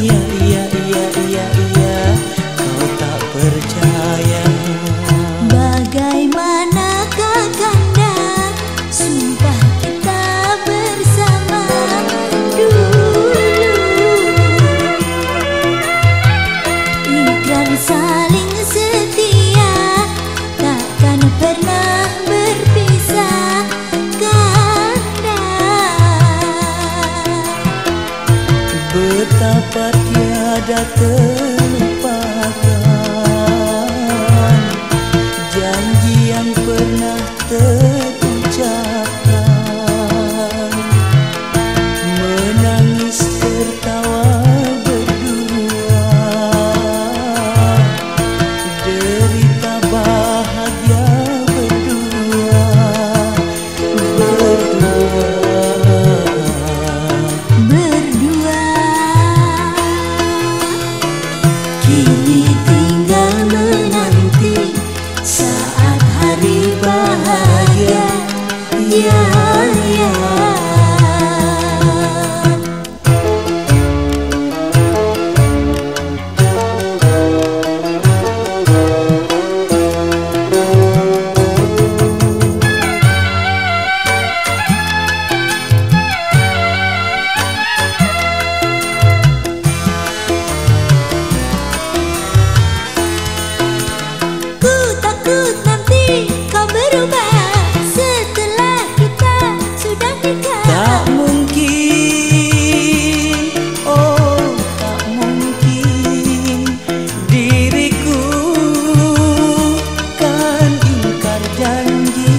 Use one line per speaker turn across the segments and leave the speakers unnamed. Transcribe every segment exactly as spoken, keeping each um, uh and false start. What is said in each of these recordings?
iya iya iya iya iya kau tak percaya.
Bagaimanakah Kanda sumpah kita bersama dulu, ikrar saling setia takkan pernah berpisah Kanda.
Betapa tiada terlupakan janji yang pernah terucapkan, menangis tertawa berdua, derita bahagia berdua, berdua.
Kini tinggal menanti saat hari bahagia, ya ya. Takut nanti kau berubah setelah kita sudah nikah.
Tak mungkin, oh tak mungkin, diriku kan ingkar janji.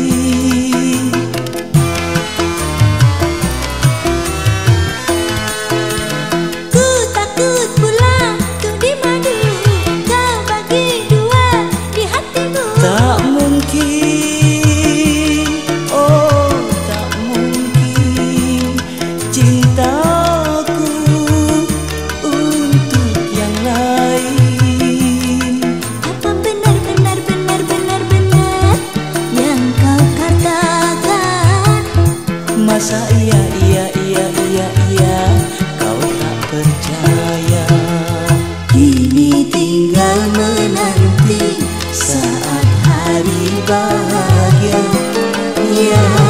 Ku takut pula untuk dimadu kau bagi dua di hatimu.
Tak mungkin, oh tak mungkin, cintaku untuk yang lain.
Apa benar benar benar benar benar yang kau katakan?
Masa iya iya iya iya iya kau tak percaya.
Kini tinggal menanti saat hari bahagia, ya.